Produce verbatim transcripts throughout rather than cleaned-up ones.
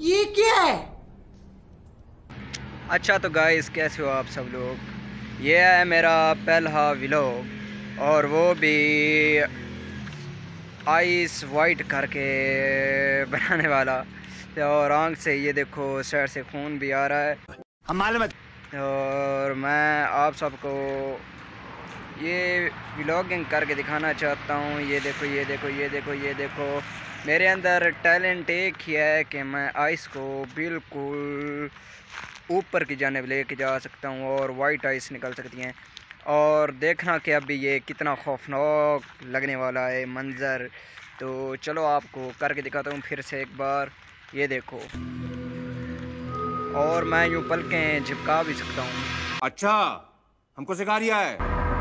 ये क्या है? अच्छा तो गाइस, कैसे हो आप सब लोग? ये है मेरा पहला व्लॉग और वो भी आइस वाइट करके बनाने वाला। और आंख से ये देखो साइड से खून भी आ रहा है। हम मालूम है। और मैं आप सबको ये व्लॉगिंग करके दिखाना चाहता हूँ। ये देखो ये देखो ये देखो ये देखो मेरे अंदर टैलेंट एक ही है कि मैं आइस को बिल्कुल ऊपर की जाने लेके जा सकता हूँ और वाइट आइस निकल सकती हैं। और देखना कि अभी ये कितना खौफनाक लगने वाला है मंज़र। तो चलो आपको करके दिखाता हूँ फिर से एक बार। ये देखो, और मैं यूँ पलकें झपका भी सकता हूँ। अच्छा, हमको सिखा रिया है।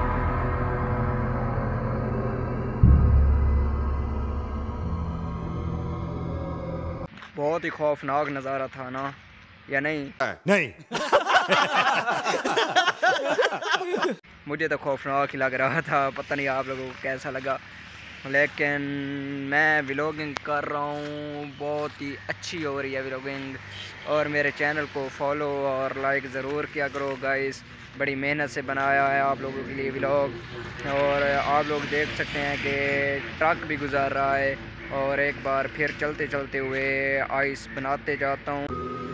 बहुत ही खौफनाक नज़ारा था ना, या नहीं? नहीं। मुझे तो खौफनाक ही लग रहा था, पता नहीं आप लोगों को कैसा लगा। लेकिन मैं व्लॉगिंग कर रहा हूँ, बहुत ही अच्छी हो रही है व्लॉगिंग। और मेरे चैनल को फॉलो और लाइक ज़रूर किया करो गाइस। बड़ी मेहनत से बनाया है आप लोगों के लिए व्लॉग। और आप लोग देख सकते हैं कि ट्रक भी गुज़र रहा है। और एक बार फिर चलते चलते हुए आइस बनाते जाता हूँ।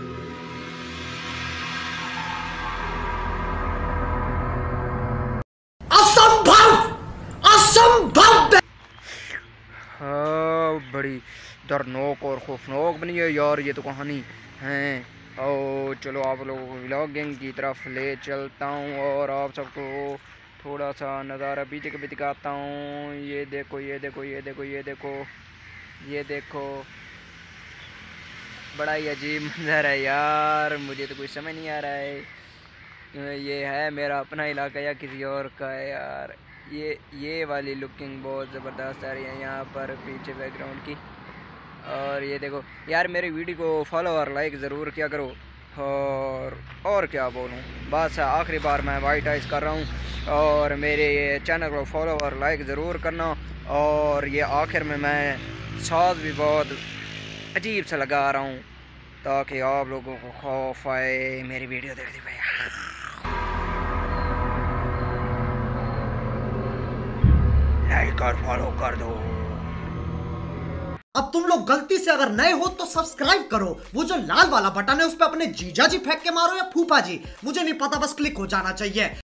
हाँ, बड़ी दर्दनाक और खौफनाक बनी है यार ये तो कहानी है। और चलो आप लोगों को व्लॉगिंग की तरफ ले चलता हूँ और आप सबको थोड़ा सा नज़ारा पीछे के भी दिखाता हूँ। ये देखो ये देखो ये देखो ये देखो ये देखो बड़ा ही अजीब मंजर है यार, मुझे तो कुछ समझ नहीं आ रहा है ये है मेरा अपना इलाका या किसी और का है यार। ये ये वाली लुकिंग बहुत ज़बरदस्त आ रही है यहाँ पर पीछे बैकग्राउंड की। और ये देखो यार, मेरी वीडियो को फॉलो और लाइक ज़रूर किया करो। और और क्या बोलूँ, बस आखिरी बार मैं वाइट आइस कर रहा हूँ। और मेरे चैनल को फॉलो और लाइक ज़रूर करना। और ये आखिर में मैं साज भी बहुत अजीब सा लगा रहा हूँ ताकि आप लोगों को खौफ आए मेरी वीडियो देखते हुए। लाइक और फॉलो कर दो। अब तुम लोग गलती से अगर नए हो तो सब्सक्राइब करो। वो जो लाल वाला बटन है उस पर अपने जीजा जी फेंक के मारो या फूफा जी, मुझे नहीं पता, बस क्लिक हो जाना चाहिए।